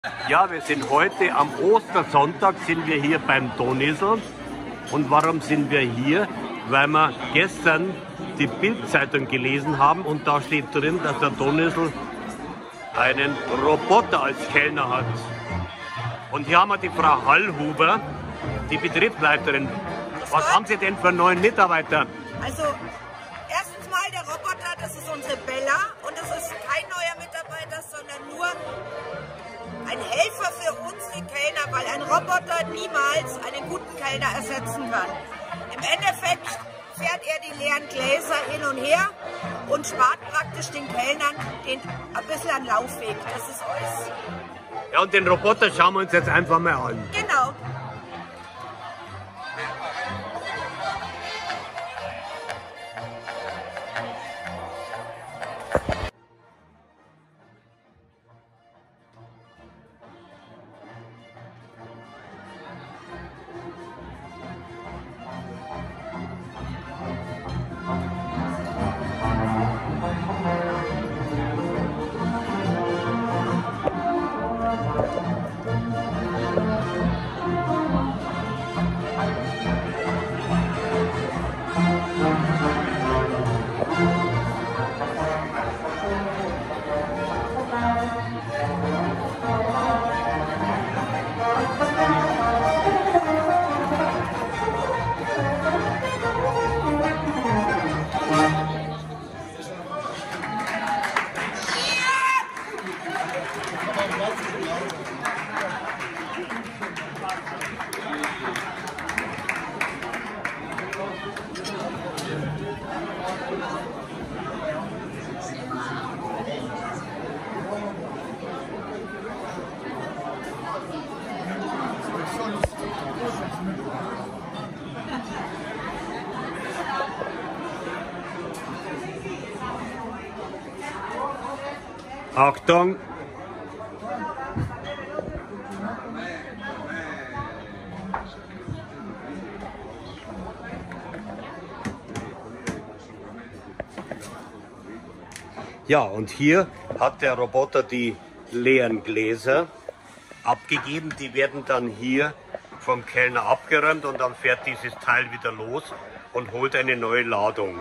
Ja, wir sind heute am Ostersonntag, sind wir hier beim Donysl. Und warum sind wir hier? Weil wir gestern die Bild-Zeitung gelesen haben und da steht drin, dass der Donysl einen Roboter als Kellner hat. Und hier haben wir die Frau Hallhuber, die Betriebsleiterin. Was haben Sie denn für neuen Mitarbeiter? Also, erstens mal der Roboter, das ist unsere Bella und das ist kein neuer Mitarbeiter, sondern nur ein Helfer für uns, die Kellner, weil ein Roboter niemals einen guten Kellner ersetzen kann. Im Endeffekt fährt er die leeren Gläser hin und her und spart praktisch den Kellnern ein bisschen an Laufweg. Das ist alles. Ja, und den Roboter schauen wir uns jetzt einfach mal an. Genau. Achtung! Ja, und hier hat der Roboter die leeren Gläser abgegeben. Die werden dann hier vom Kellner abgeräumt und dann fährt dieses Teil wieder los und holt eine neue Ladung.